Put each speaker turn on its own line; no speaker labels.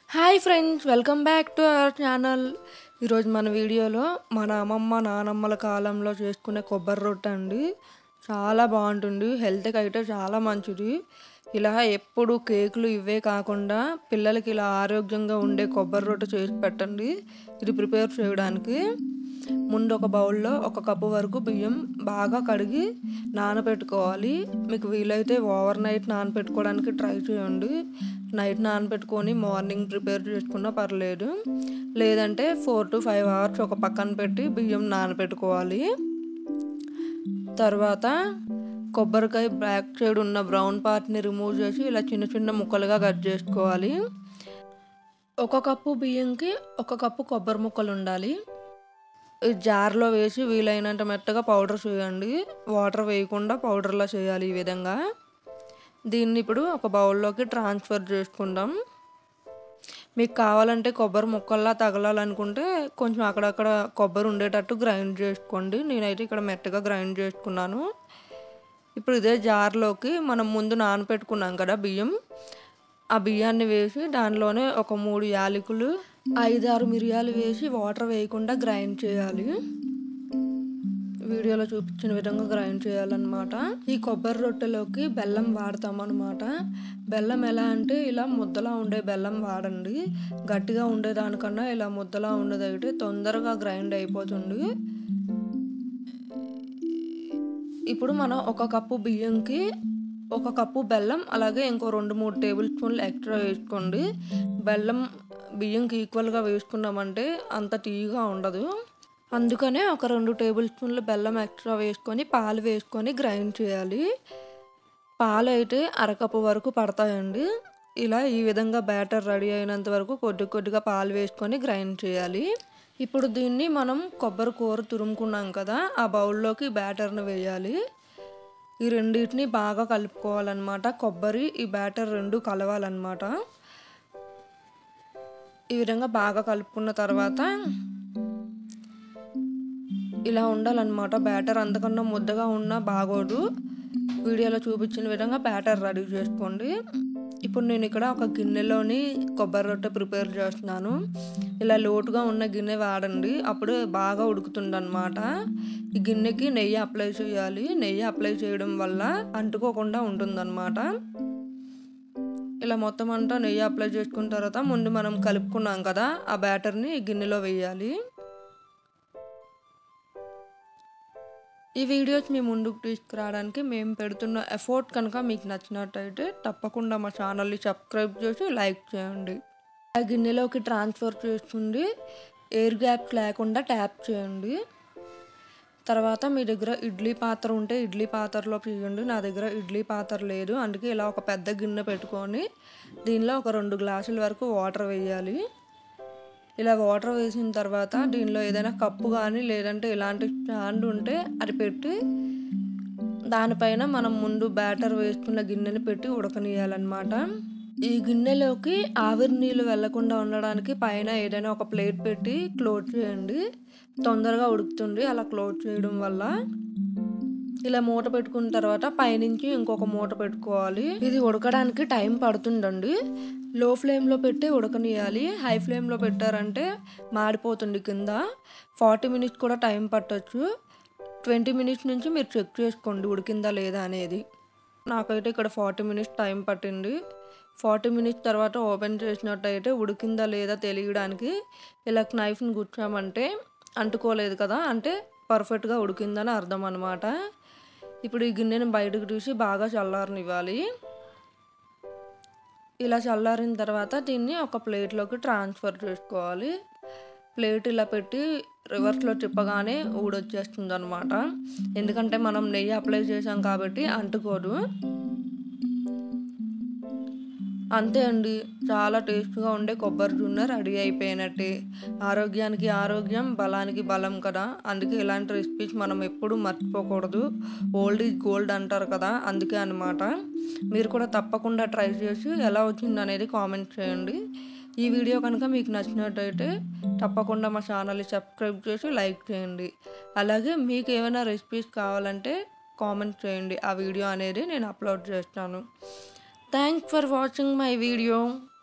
Hi friends, welcome back to our channel. ఈరోజు మన వీడియోలో మన అమ్మమ్మ నానమ్మల కాలంలో చేసుకునే కొబ్బరి రొట్టె అండి. చాలా బాగుంటుంది, హెల్త్కి అయితే చాలా మంచిది. ఇలా ఎప్పుడు కేకులు ఇవే కాకుండా పిల్లలకి ఇలా ఆరోగ్యంగా ఉండే కొబ్బరి రొట్టె చేసి పెట్టండి. ఇది ప్రిపేర్ చేయడానికి ముందు ఒక బౌల్లో 1 కప్పు వరకు బియ్యం బాగా కడిగి నానబెట్టుకోవాలి. మీకు వీలైతే ఓవర్ నైట్ నానబెట్టుకోవడానికి ట్రై చేయండి. నైట్ నానబెట్టుకొని మార్నింగ్ ప్రిపేర్ చేసుకున్నా పర్లేదు. లేదంటే 4 to 5 hours ఒక పక్కన పెట్టి బియ్యం నానబెట్టుకోవాలి. తర్వాత కొబ్బరికాయ బ్యాక్ సైడ్ ఉన్న బ్రౌన్ పార్ట్ని రిమూవ్ చేసి ఇలా చిన్న చిన్న ముక్కలుగా కట్ చేసుకోవాలి. 1 కప్పు బియ్యంకి 1 కప్పు కొబ్బరి ముక్కలు ఉండాలి. ఈ జార్లో వేసి వీలైనంత మెత్తగా పౌడర్ చేయండి. వాటర్ వేయకుండా పౌడర్లా చేయాలి. ఈ విధంగా దీన్ని ఇప్పుడు ఒక బౌల్లోకి ట్రాన్స్ఫర్ చేసుకుందాం. మీకు కావాలంటే కొబ్బరి ముక్కల్లా తగలాలనుకుంటే కొంచెం అక్కడక్కడ కొబ్బరి ఉండేటట్టు గ్రైండ్ చేసుకోండి. నేనైతే ఇక్కడ మెత్తగా గ్రైండ్ చేసుకున్నాను. ఇప్పుడు ఇదే జార్లోకి మనం ముందు నానబెట్టుకున్నాం కదా బియ్యం, ఆ బియ్యాన్ని వేసి దానిలోనే ఒక 3 యాలకులు 5-6 మిరియాలు వేసి వాటర్ వేయకుండా గ్రైండ్ చేయాలి. వీడియోలో చూపించిన విధంగా గ్రైండ్ చేయాలన్నమాట. ఈ కొబ్బరి రొట్టెలోకి బెల్లం వాడతామన్నమాట. బెల్లం ఎలా అంటే ఇలా ముద్దలా ఉండే బెల్లం వాడండి. గట్టిగా ఉండేదానికన్నా ఇలా ముద్దలా ఉండేదైతే తొందరగా గ్రైండ్ అయిపోతుంది. ఇప్పుడు మనం 1 కప్పు బియ్యంకి 1 కప్పు బెల్లం, అలాగే ఇంకో 2-3 టేబుల్ స్పూన్లు ఎక్స్ట్రా వేసుకోండి. బెల్లం బియ్యంకి ఈక్వల్గా వేసుకున్నామంటే అంత తీయగా ఉండదు. అందుకనే ఒక 2 టేబుల్ స్పూన్లు బెల్లం ఎక్స్ట్రా వేసుకొని పాలు వేసుకొని గ్రైండ్ చేయాలి. పాలు అయితే 1/2 కప్పు వరకు పడతాయండి. ఇలా ఈ విధంగా బ్యాటర్ రెడీ అయినంత వరకు కొద్ది కొద్దిగా పాలు వేసుకొని గ్రైండ్ చేయాలి. ఇప్పుడు దీన్ని మనం కొబ్బరి కూర తురుముకున్నాం కదా, ఆ బౌల్లోకి బ్యాటర్ని వేయాలి. ఈ రెండింటిని బాగా కలుపుకోవాలన్నమాట. కొబ్బరి ఈ బ్యాటర్ రెండు కలవాలన్నమాట. ఈ విధంగా బాగా కలుపుకున్న తర్వాత ఇలా ఉండాలన్నమాట బ్యాటర్. అంతకన్నా ముద్దగా ఉన్నా బాగోదు. వీడియోలో చూపించిన విధంగా బ్యాటర్ రెడీ చేసుకోండి. ఇప్పుడు నేను ఇక్కడ ఒక గిన్నెలోని కొబ్బరి రొట్టె ప్రిపేర్ చేస్తున్నాను. ఇలా లోటుగా ఉన్న గిన్నె వాడండి, అప్పుడు బాగా ఉడుకుతుందన్నమాట. ఈ గిన్నెకి నెయ్యి అప్లై చేయాలి. నెయ్యి అప్లై చేయడం వల్ల అంటుకోకుండా ఉంటుందన్నమాట. ఇలా మొత్తం అంతా నెయ్యి అప్లై చేసుకున్న తర్వాత ముందు మనం కలుపుకున్నాం కదా ఆ బ్యాటర్ని ఈ గిన్నెలో వేయాలి. ఈ వీడియోస్ మీ ముందుకు తీసుకురావడానికి మేము పెడుతున్న ఎఫర్ట్ కనుక మీకు నచ్చినట్టయితే తప్పకుండా మా ఛానల్ని సబ్స్క్రైబ్ చేసి లైక్ చేయండి. ఆ గిన్నెలోకి ట్రాన్స్ఫర్ చేసుకుంది ఎయిర్ గ్యాప్స్ లేకుండా ట్యాప్ చేయండి. తర్వాత మీ దగ్గర ఇడ్లీ పాత్ర ఉంటే ఇడ్లీ పాత్రలో చేయండి. నా దగ్గర ఇడ్లీ పాత్ర లేదు, అందుకే ఇలా ఒక పెద్ద గిన్నె పెట్టుకొని దీనిలో ఒక 2 గ్లాసుల వరకు వాటర్ వేయాలి. ఇలా వాటర్ వేసిన తర్వాత దీనిలో ఏదైనా కప్పు కానీ లేదంటే ఇలాంటి స్టాండ్ ఉంటే అది పెట్టి దానిపైన మనం ముందు బ్యాటర్ వేసుకున్న గిన్నెని పెట్టి ఉడకనియాలన్నమాట. ఈ గిన్నెలోకి ఆవిరి నీళ్ళు వెళ్లకుండా ఉండడానికి పైన ఏదైనా ఒక ప్లేట్ పెట్టి క్లోజ్ చేయండి. తొందరగా ఉడుకుతుంది అలా క్లోజ్ చేయడం వల్ల. ఇలా మూత పెట్టుకున్న తర్వాత పైనుంచి ఇంకొక మూత పెట్టుకోవాలి. ఇది ఉడకడానికి టైం పడుతుందండి. లో ఫ్లేమ్లో పెట్టి ఉడకనియాలి. హై ఫ్లేమ్లో పెట్టారంటే మాడిపోతుంది కింద. 40 minutes కూడా టైం పట్టొచ్చు. 20 minutes నుంచి మీరు చెక్ చేసుకోండి ఉడికిందా లేదా అనేది. నాకైతే ఇక్కడ 40 minutes టైం పట్టింది. 40 minutes తర్వాత ఓపెన్ చేసినట్టయితే ఉడికిందా లేదా తెలియడానికి ఇలా నైఫ్ని గుచ్చామంటే అంటుకోలేదు కదా, అంటే పర్ఫెక్ట్గా ఉడికిందని అర్థం అన్నమాట. ఇప్పుడు ఈ గిన్నెని బయటకు తీసి బాగా చల్లారనివ్వాలి. ఇలా చల్లారిన తర్వాత దీన్ని ఒక ప్లేట్లోకి ట్రాన్స్ఫర్ చేసుకోవాలి. ప్లేట్ ఇలా పెట్టి రివర్స్లో తిప్పగానే ఊడొచ్చేస్తుంది అనమాట. ఎందుకంటే మనం నెయ్యి అప్లై చేసాం కాబట్టి అంటుకోదు. అంతే అండి, చాలా టేస్ట్గా ఉండే కొబ్బరి జున్ను రెడీ అయిపోయినట్టే. ఆరోగ్యానికి ఆరోగ్యం, బలానికి బలం కదా, అందుకే ఇలాంటి రెసిపీస్ మనం ఎప్పుడూ మర్చిపోకూడదు. ఓల్డ్ ఈజ్ గోల్డ్ అంటారు కదా, అందుకే అన్నమాట. మీరు కూడా తప్పకుండా ట్రై చేసి ఎలా వచ్చింది అనేది కామెంట్ చేయండి. ఈ వీడియో కనుక మీకు నచ్చినట్టయితే తప్పకుండా మా ఛానల్ని సబ్స్క్రైబ్ చేసి లైక్ చేయండి. అలాగే మీకు ఏమైనా రెసిపీస్ కావాలంటే కామెంట్ చేయండి, ఆ వీడియో అనేది నేను అప్లోడ్ చేస్తాను. Thanks for watching my video.